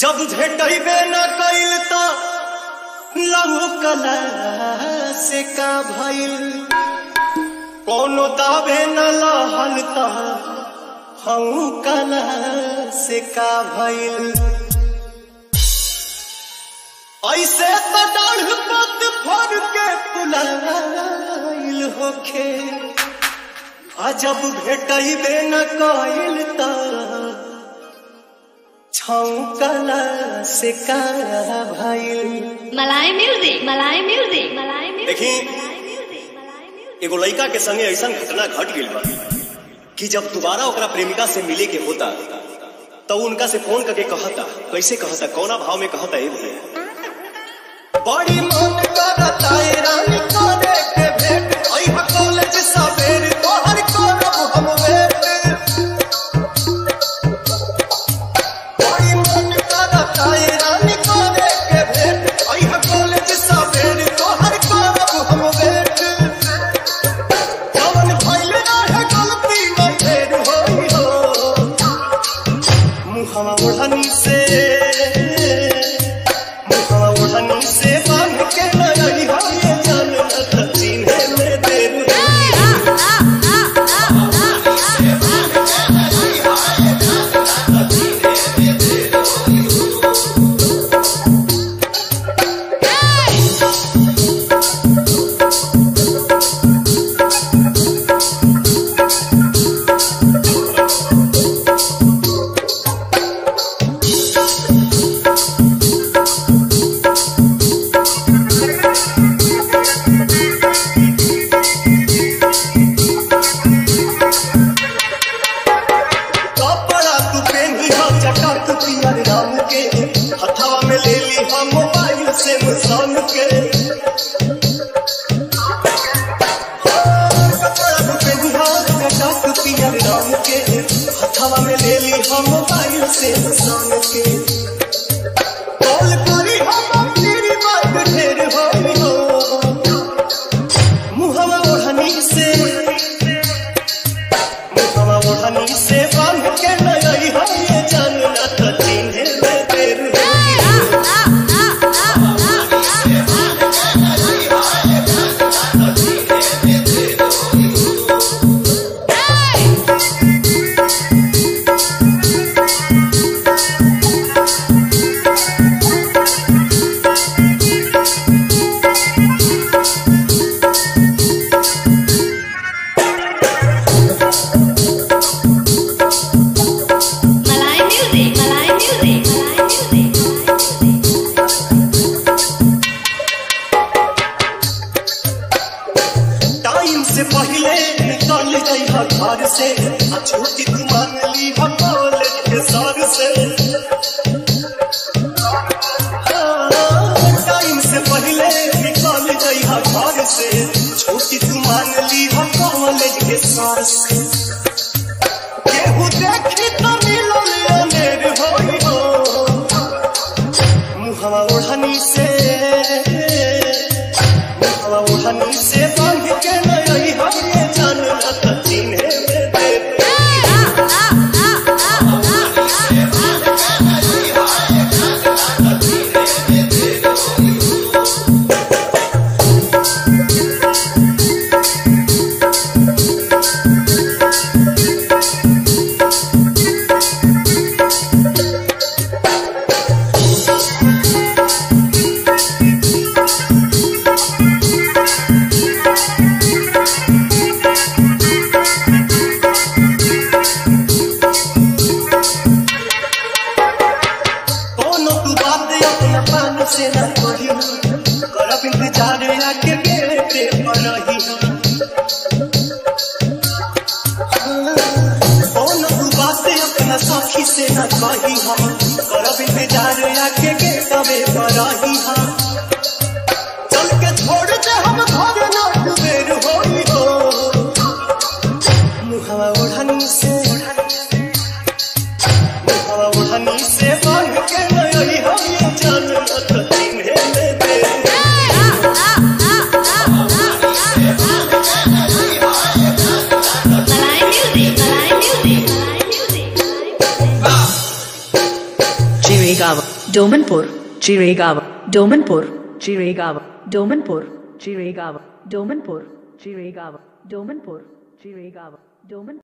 जब भेटबे न कइल त लहू कला से का भइल, कोनो दावे न लहल त हऊ कला से का भइल। ऐसे तो डाढ़ पत फर के पुलाइल होखे, जब भेटबे न कइल त छौकला से का भइल। मलाई म्यूजिक, मलाई म्यूजिक, मलाई म्यूजिक। देखी एगो लड़का के संगे ऐसा घटना घट गइल बा कि जब दोबारा ओकरा प्रेमिका से मिले के होता तो उनका से फोन करके कहता, कैसे कहता, कौना भाव में कहता है भैया। बड़ी मन करता है रानी करे के भेंट, aiha कॉलेज सवेर तोहर करब हम वेट। बड़ी मन करता है रानी करे के भेंट, aiha कॉलेज सवेर तोहर करब हम वेट। जवन भइल रहे गलती न फेर होई हो, मुहावा ओढ़नी से बांध के लड़ी हो ये जाना त चिन्हे में देर हथवा में ले ली हम मोबाइल से मुसान के। हथवा में ले ली हम मोबाइल से मुसान के। कॉल करी हम तेरी बात ढेर होई हो, मुहावा ओढ़नी से बांध के लड़ी हो ये जानना त चिन्हे में देर। से पहले निकल गई घर से, छुट्टी तू मान ली कॉलेज के सर से। टाइम से पहले निकल गई घर से, छुट्टी तू मान ली कॉलेज के सर से। केहू देखी तो मिलल अनेर होई हो, मुहावा ओढ़नी से बांध के लड़ी हो ये जानना त चिन्हे में देर। से न कही करब इंतजार आके बेटे परही। कौन तू बात अपना साथी से न कही करब इंतजार आके बेटवे परही। चल के छोड़ दे हम घर न बेर होई हो, मुहावा ओढ़नी से बांध के लड़ी हो ये जानना त चिन्हे में देर। Chiriga Chiregaon, Domanpur, Chiregaon, Domanpur, Chiregaon, Domanpur, Chiregaon, Domanpur, Chiregaon, Domanpur, Chiregaon, Domanpur.